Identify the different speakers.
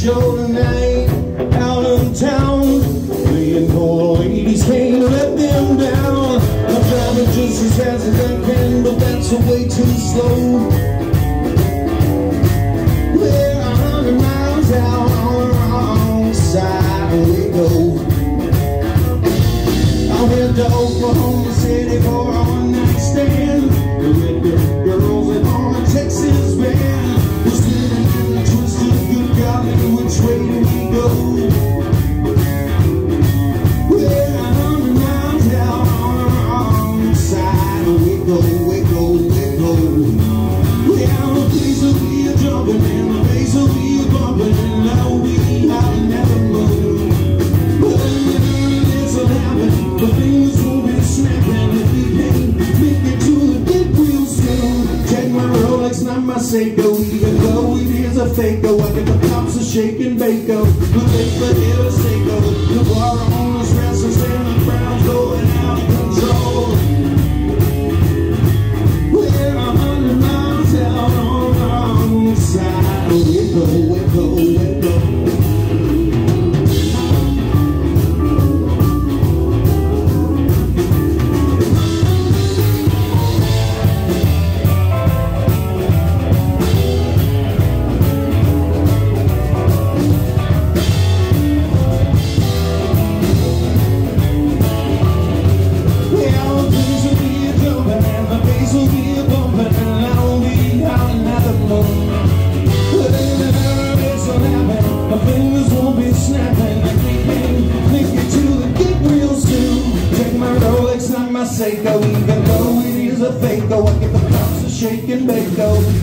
Speaker 1: show tonight out of town. Playing old ladies can't let them down. I'm driving just as fast as I can, but that's way too slow. We're 100 miles out on the wrong side of Waco. I went to Oklahoma City for a one-night stand with the girls and all the Texas band. We're sitting in the twisted good golly, which way do we go? We're 100 miles out on the wrong side of Waco, Waco, Waco. Well, the place will be a jumping and the bass will be a bumping and I'll be howling at the moon. But this will happen, the things will be snapping if we can't make it to the gate real soon. Check my Rolex, not my Seiko, even though it is a fake-o. I get the cops a shaking bake-o, the paper here is Seiko. The bar owners restless and the crowd's going out of control. We're 100 miles out on the wrong side of Waco, Waco, Waco. Seiko, even though it is a fake-o. I get the cops a shaking bake-o,